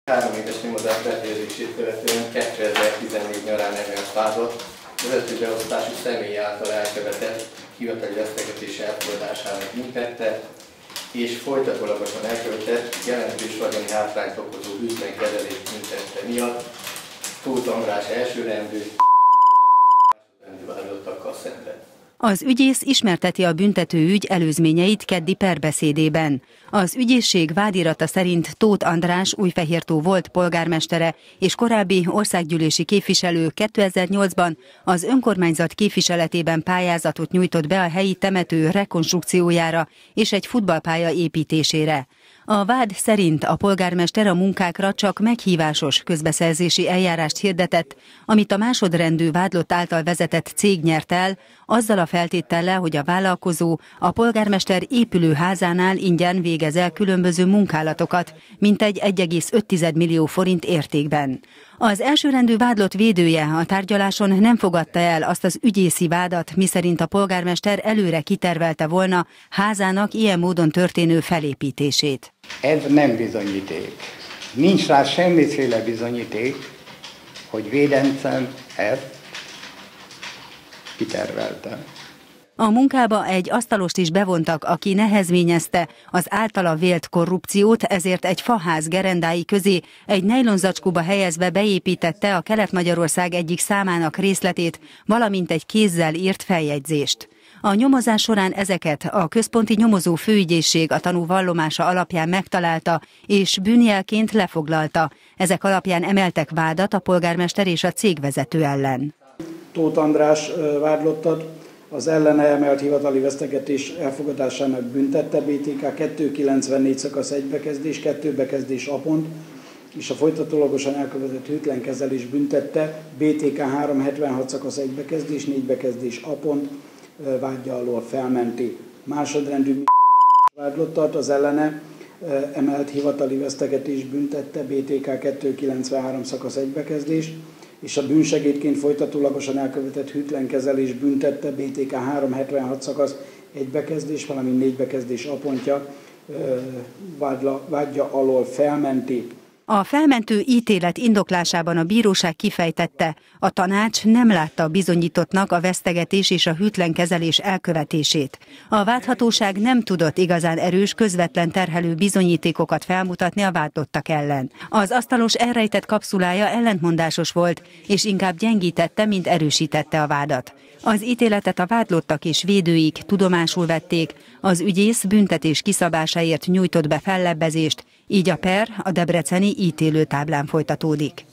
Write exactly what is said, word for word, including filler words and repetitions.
Három éves nyomozás befejezését követően kétezer-tizennégy nyarán emelt vádot vezetőbeosztású személy által elkövetett hivatali vesztegetés elfogadásának büntette, és folytatólagosan elkövetett jelentős vagyoni hátrányt okozó hűtlen kezelés büntette miatt Tóth András elsőrendű másodrendű vádottakkal szemben. Az ügyész ismerteti a büntetőügy előzményeit keddi perbeszédében. Az ügyészség vádirata szerint Tóth András Újfehértó volt polgármestere és korábbi országgyűlési képviselő kétezer-nyolcban az önkormányzat képviseletében pályázatot nyújtott be a helyi temető rekonstrukciójára és egy futballpálya építésére. A vád szerint a polgármester a munkákra csak meghívásos közbeszerzési eljárást hirdetett, amit a másodrendű vádlott által vezetett cég nyert el, azzal a feltétellel, hogy a vállalkozó a polgármester épülőházánál ingyen végez el különböző munkálatokat, mintegy egy egész öt millió forint értékben. Az elsőrendű vádlott védője a tárgyaláson nem fogadta el azt az ügyészi vádat, miszerint a polgármester előre kitervelte volna házának ilyen módon történő felépítését. Ez nem bizonyíték. Nincs rá semmiféle bizonyíték, hogy védencem ezt kitervelte. A munkába egy asztalost is bevontak, aki nehezményezte az általa vélt korrupciót, ezért egy faház gerendái közé egy nejlonzacskóba helyezve beépítette a Kelet-Magyarország egyik számának részletét, valamint egy kézzel írt feljegyzést. A nyomozás során ezeket a központi nyomozó főügyészség a tanú vallomása alapján megtalálta és bűnjelként lefoglalta. Ezek alapján emeltek vádat a polgármester és a cégvezető ellen. Tóth András vádlottat az ellene emelt hivatali vesztegetés elfogadásának büntette, bé té ká kétszázkilencvennégy szakasz egy bekezdés, kettő bekezdés A pont, és a folytatólagosan elkövetett hűtlen kezelés büntette, bé té ká háromszázhetvenhat szakasz egy bekezdés, négy bekezdés A pont, vádja alól felmenti. Másodrendű vádlottat az ellene emelt hivatali vesztegetés büntette, bé té ká kétszázkilencvenhárom szakasz egy bekezdés, és a bűnsegédként folytatólagosan elkövetett hűtlen kezelés büntette, bé té ká háromszázhetvenhat szakasz egy bekezdés, valamint négy bekezdés A pontja, vádla, vádja alól felmenti. A felmentő ítélet indoklásában a bíróság kifejtette, a tanács nem látta bizonyítottnak a vesztegetés és a hűtlen kezelés elkövetését. A vádhatóság nem tudott igazán erős, közvetlen terhelő bizonyítékokat felmutatni a vádlottak ellen. Az asztalos elrejtett kapszulája ellentmondásos volt, és inkább gyengítette, mint erősítette a vádat. Az ítéletet a vádlottak és védőik tudomásul vették, az ügyész büntetés kiszabásáért nyújtott be fellebbezést, így a per a debreceni ítélőtáblán folytatódik.